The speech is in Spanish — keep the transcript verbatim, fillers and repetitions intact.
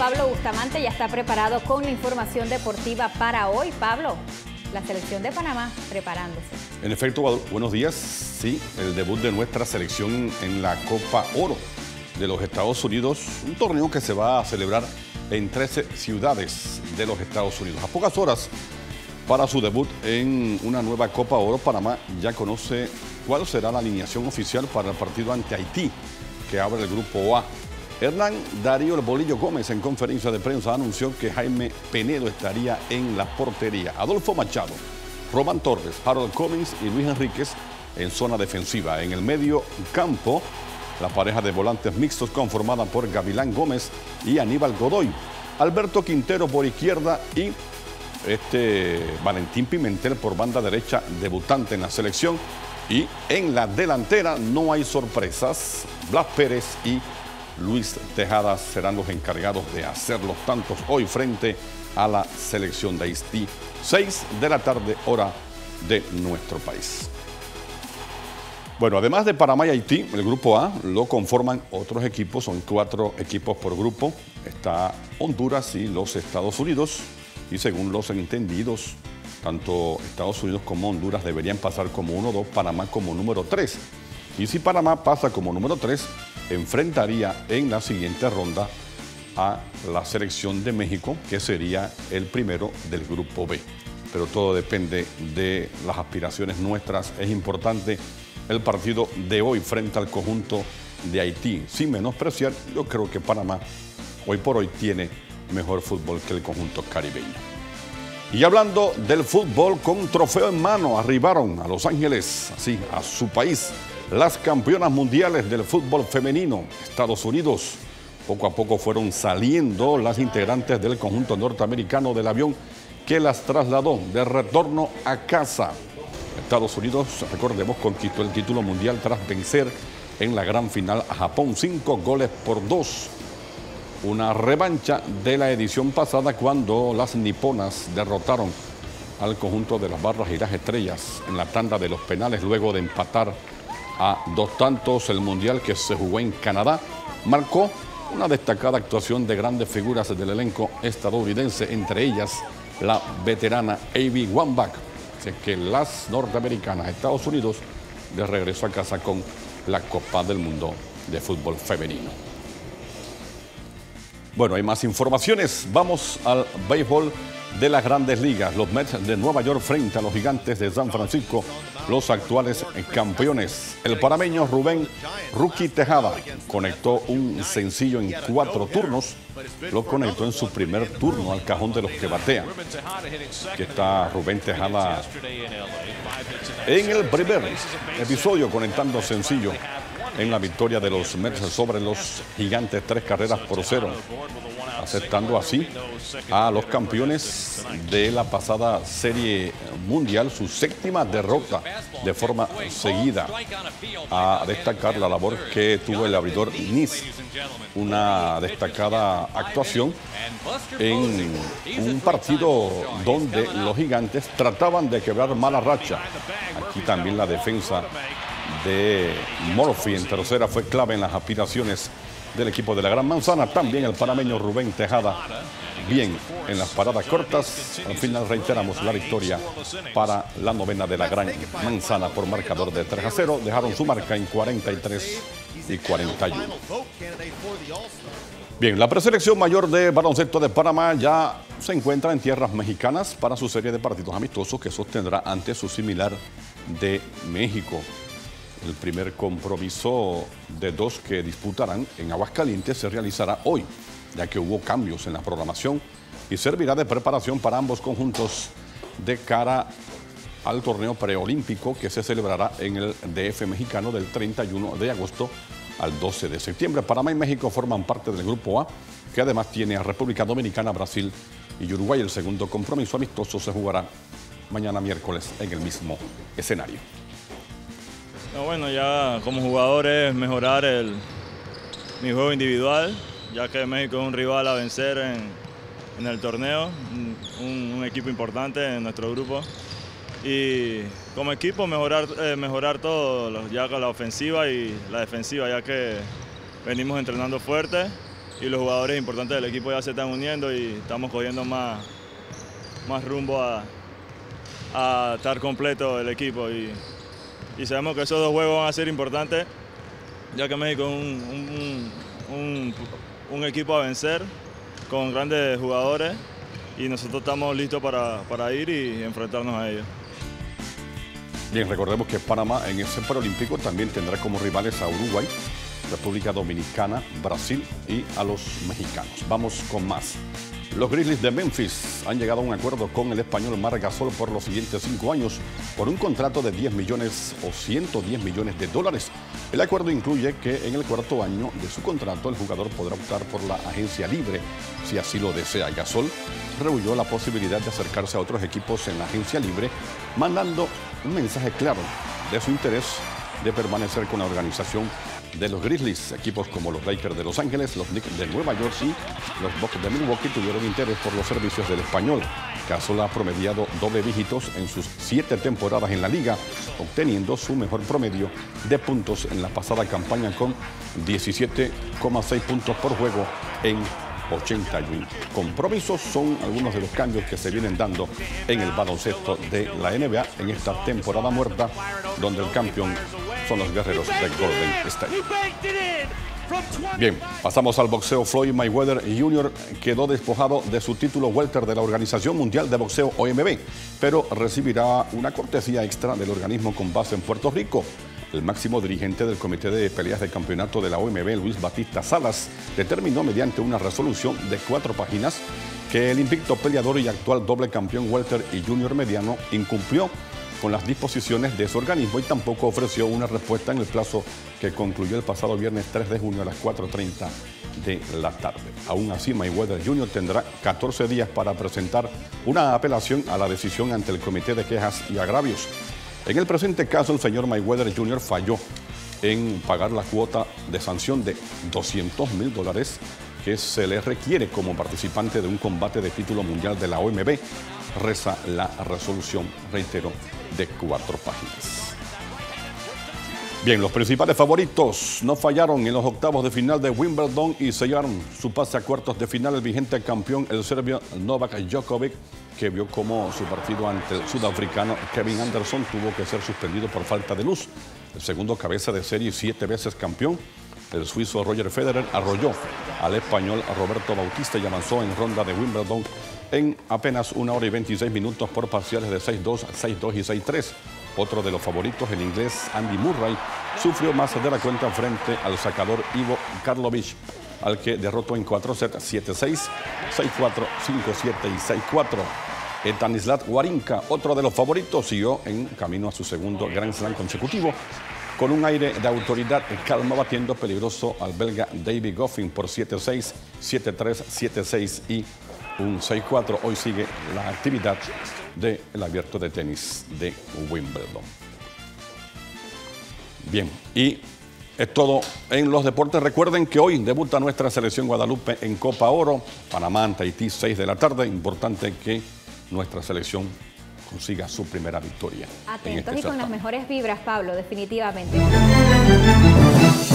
Pablo Bustamante ya está preparado con la información deportiva para hoy. Pablo, la selección de Panamá preparándose. En efecto, buenos días. Sí, el debut de nuestra selección en la Copa Oro de los Estados Unidos, un torneo que se va a celebrar en trece ciudades de los Estados Unidos. A pocas horas para su debut en una nueva Copa Oro, Panamá ya conoce cuál será la alineación oficial para el partido ante Haití, que abre el Grupo A. Hernán Darío El Bolillo Gómez en conferencia de prensa anunció que Jaime Penedo estaría en la portería. Adolfo Machado, Román Torres, Harold Cummings y Luis Enríquez en zona defensiva. En el medio campo, la pareja de volantes mixtos conformada por Gavilán Gómez y Aníbal Godoy. Alberto Quintero por izquierda y este Valentín Pimentel por banda derecha, debutante en la selección. Y en la delantera no hay sorpresas. Blas Pérez y Luis Tejada serán los encargados de hacer los tantos hoy frente a la selección de Haití. seis de la tarde, hora de nuestro país. Bueno, además de Panamá y Haití, el Grupo A lo conforman otros equipos, son cuatro equipos por grupo. Está Honduras y los Estados Unidos. Y según los entendidos, tanto Estados Unidos como Honduras deberían pasar como uno dos, Panamá como número tres. Y si Panamá pasa como número tres, enfrentaría en la siguiente ronda a la selección de México, que sería el primero del Grupo B. Pero todo depende de las aspiraciones nuestras. Es importante el partido de hoy frente al conjunto de Haití. Sin menospreciar, yo creo que Panamá hoy por hoy tiene mejor fútbol que el conjunto caribeño. Y hablando del fútbol, con trofeo en mano arribaron a Los Ángeles, así, a su país, las campeonas mundiales del fútbol femenino, Estados Unidos. Poco a poco fueron saliendo las integrantes del conjunto norteamericano del avión que las trasladó de retorno a casa. Estados Unidos, recordemos, conquistó el título mundial tras vencer en la gran final a Japón, cinco goles por dos. Una revancha de la edición pasada cuando las niponas derrotaron al conjunto de las Barras y las Estrellas en la tanda de los penales luego de empatar a dos tantos. El mundial que se jugó en Canadá marcó una destacada actuación de grandes figuras del elenco estadounidense, entre ellas la veterana Abby Wambach. Así que las norteamericanas, Estados Unidos, de regreso a casa con la Copa del Mundo de fútbol femenino. Bueno, hay más informaciones. Vamos al béisbol de las Grandes Ligas. Los Mets de Nueva York frente a los Gigantes de San Francisco, los actuales campeones. El panameño Rubén Rookie Tejada conectó un sencillo en cuatro turnos. Lo conectó en su primer turno al cajón de los que batean. Aquí está Rubén Tejada en el primer episodio conectando sencillo en la victoria de los Mets sobre los Gigantes, tres carreras por cero, aceptando así a los campeones de la pasada Serie Mundial, su séptima derrota de forma seguida. A destacar la labor que tuvo el abridor Nis, una destacada actuación en un partido donde los Gigantes trataban de quebrar mala racha. Aquí también la defensa de Murphy en tercera fue clave en las aspiraciones del equipo de la Gran Manzana. También el panameño Rubén Tejada bien en las paradas cortas. Al final reiteramos la victoria para la novena de la Gran Manzana por marcador de tres a cero. Dejaron su marca en cuarenta y tres y cuarenta y uno. Bien, la preselección mayor de baloncesto de Panamá ya se encuentra en tierras mexicanas para su serie de partidos amistosos que sostendrá ante su similar de México. El primer compromiso de dos que disputarán en Aguascalientes se realizará hoy, ya que hubo cambios en la programación y servirá de preparación para ambos conjuntos de cara al torneo preolímpico que se celebrará en el D F mexicano del treinta y uno de agosto al doce de septiembre. Panamá y México forman parte del Grupo A, que además tiene a República Dominicana, Brasil y Uruguay. El segundo compromiso amistoso se jugará mañana miércoles en el mismo escenario. No, bueno, ya como jugador es mejorar el, mi juego individual, ya que México es un rival a vencer en, en el torneo, un, un equipo importante en nuestro grupo. Y como equipo mejorar, eh, mejorar todo, ya con la ofensiva y la defensiva, ya que venimos entrenando fuerte y los jugadores importantes del equipo ya se están uniendo y estamos cogiendo más, más rumbo a, a estar completo el equipo. Y, y sabemos que esos dos juegos van a ser importantes, ya que México es un, un, un, un equipo a vencer, con grandes jugadores, y nosotros estamos listos para, para ir y enfrentarnos a ellos. Bien, recordemos que Panamá en ese preolímpico también tendrá como rivales a Uruguay, República Dominicana, Brasil y a los mexicanos. Vamos con más. Los Grizzlies de Memphis han llegado a un acuerdo con el español Marc Gasol por los siguientes cinco años por un contrato de diez millones o ciento diez millones de dólares. El acuerdo incluye que en el cuarto año de su contrato el jugador podrá optar por la agencia libre si así lo desea. Gasol rehuyó la posibilidad de acercarse a otros equipos en la agencia libre, mandando un mensaje claro de su interés de permanecer con la organización de los Grizzlies. Equipos como los Lakers de Los Ángeles, los Knicks de Nueva York y los Bucks de Milwaukee tuvieron interés por los servicios del español. Gasol ha promediado doble dígitos en sus siete temporadas en la liga, obteniendo su mejor promedio de puntos en la pasada campaña con diecisiete coma seis puntos por juego en ochenta y uno compromisos. Son algunos de los cambios que se vienen dando en el baloncesto de la N B A en esta temporada muerta, donde el campeón son los guerreros de Golden State. Bien, pasamos al boxeo. Floyd Mayweather junior quedó despojado de su título welter de la Organización Mundial de Boxeo O M B, pero recibirá una cortesía extra del organismo con base en Puerto Rico. El máximo dirigente del Comité de Peleas de Campeonato de la O M B, Luis Batista Salas, determinó mediante una resolución de cuatro páginas que el invicto peleador y actual doble campeón welter y junior mediano incumplió con las disposiciones de su organismo y tampoco ofreció una respuesta en el plazo que concluyó el pasado viernes tres de junio a las cuatro y media de la tarde. Aún así, Mayweather junior tendrá catorce días para presentar una apelación a la decisión ante el Comité de Quejas y Agravios. En el presente caso, el señor Mayweather junior falló en pagar la cuota de sanción de doscientos mil dólares que se le requiere como participante de un combate de título mundial de la O M B, reza la resolución, reitero, de cuatro páginas. Bien, los principales favoritos no fallaron en los octavos de final de Wimbledon y sellaron su pase a cuartos de final el vigente campeón, el serbio Novak Djokovic, que vio cómo su partido ante el sudafricano Kevin Anderson tuvo que ser suspendido por falta de luz. El segundo cabeza de serie y siete veces campeón, el suizo Roger Federer, arrolló al español Roberto Bautista y avanzó en ronda de Wimbledon en apenas una hora y veintiséis minutos por parciales de seis dos, seis dos y seis tres. Otro de los favoritos, el inglés Andy Murray, sufrió más de la cuenta frente al sacador Ivo Karlovic, al que derrotó en cuatro sets, siete seis, seis cuatro, cinco siete y seis cuatro. Stanislas Wawrinka, otro de los favoritos, siguió en camino a su segundo Grand Slam consecutivo, con un aire de autoridad calma, batiendo peligroso al belga David Goffin por siete seis, siete tres, siete seis y un seis cuatro. Hoy sigue la actividad del abierto de tenis de Wimbledon. Bien, y es todo en los deportes. Recuerden que hoy debuta nuestra selección Guadalupe en Copa Oro. Panamá ante Haití, seis de la tarde. Importante que nuestra selección consiga su primera victoria. Atentos este y con certamen. las mejores vibras, Pablo, definitivamente.